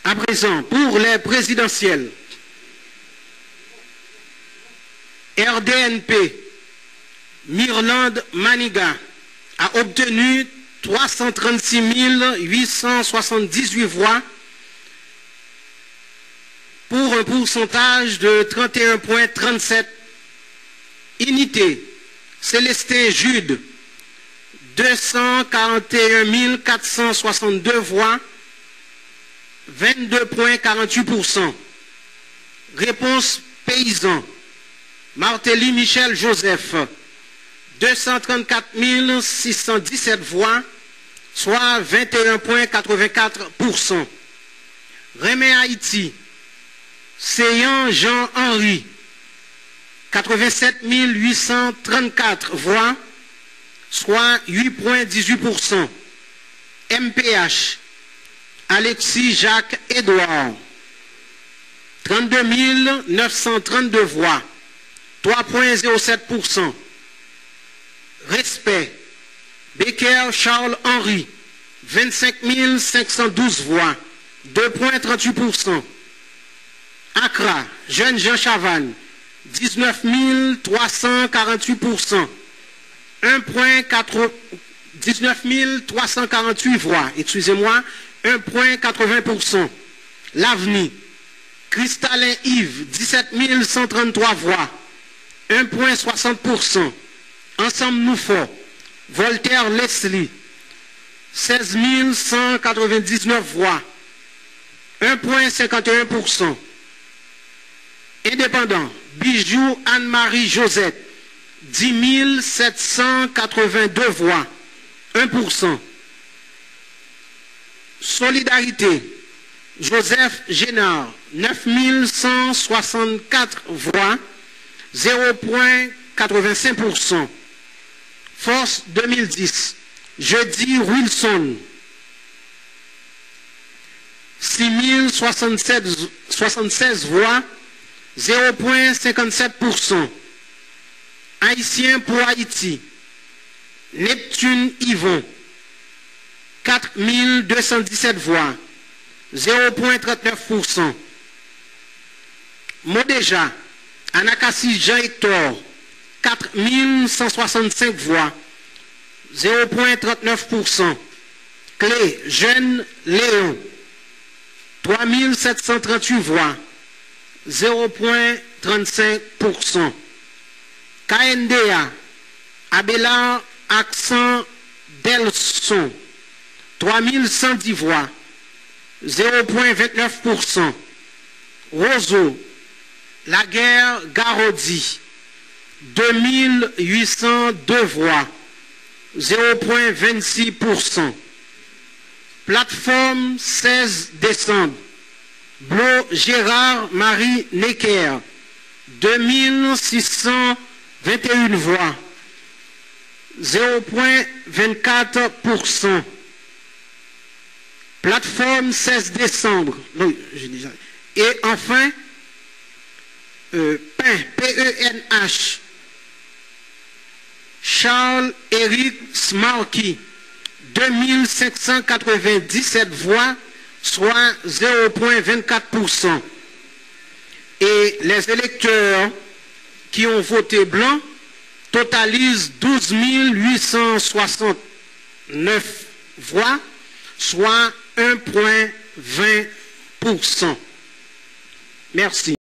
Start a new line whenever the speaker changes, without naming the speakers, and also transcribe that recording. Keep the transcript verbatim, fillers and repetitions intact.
À présent, pour les présidentielles, R D N P, Mirland Maniga, a obtenu trois cent trente-six mille huit cent soixante-dix-huit voix pour un pourcentage de trente et un virgule trente-sept. Unité, Célestin Jude, deux cent quarante et un mille quatre cent soixante-deux voix, vingt-deux virgule quarante-huit pour cent. Réponse Paysan, Martelly Michel Joseph, deux cent trente-quatre mille six cent dix-sept voix, soit vingt et un virgule quatre-vingt-quatre pour cent. Remé Haïti, Séan Jean-Henri, quatre-vingt-sept mille huit cent trente-quatre voix, soit huit virgule dix-huit pour cent. M P H, Alexis Jacques Édouard, trente-deux mille neuf cent trente-deux voix, trois virgule zéro sept pour cent. Respect, Becker Charles Henry, vingt-cinq mille cinq cent douze voix, deux virgule trente-huit pour cent. Accra, Jeune Jean Chavannes, dix-neuf mille trois cent quarante-huit pour cent, dix-neuf mille trois cent quarante-huit voix, excusez-moi, un virgule quatre-vingts pour cent. L'Avenir, Cristallin Yves, dix-sept mille cent trente-trois voix, un virgule soixante pour cent. Ensemble nous fort, Voltaire Leslie, seize mille cent quatre-vingt-dix-neuf voix, un virgule cinquante et un pour cent. Indépendant, Bijou Anne-Marie Josette, dix mille sept cent quatre-vingt-deux voix, un pour cent. Solidarité, Joseph Génard, neuf mille cent soixante-quatre voix, zéro virgule quatre-vingt-cinq pour cent. Force deux mille dix, Jeudi Wilson, six mille soixante-seize voix, zéro virgule cinquante-sept pour cent. Haïtien pour Haïti, Neptune Yvon, quatre mille deux cent dix-sept voix, zéro virgule trente-neuf pour cent. Modéja, Anakassi Jean-Hector, quatre mille cent soixante-cinq voix, zéro virgule trente-neuf pour cent. Clé, Jeune Léon, trois mille sept cent trente-huit voix, zéro virgule trente-cinq pour cent. K N D A, Abelard Accent Delson, trois mille cent dix voix, zéro virgule vingt-neuf pour cent. Roseau, Laguerre Garodi, deux mille huit cent deux voix, zéro virgule vingt-six pour cent. Plateforme seize décembre, Blo Gérard Marie Necker, deux mille six cent vingt et une voix, zéro virgule vingt-quatre pour cent. Plateforme seize décembre. Non, j'ai déjà. Et enfin, euh, PEN, P E N H, Charles Éric Smarky, deux mille cinq cent quatre-vingt-dix-sept voix, soit zéro virgule vingt-quatre pour cent. Et les électeurs qui ont voté blanc totalisent douze mille huit cent soixante-neuf voix, soit un virgule vingt pour cent. Merci.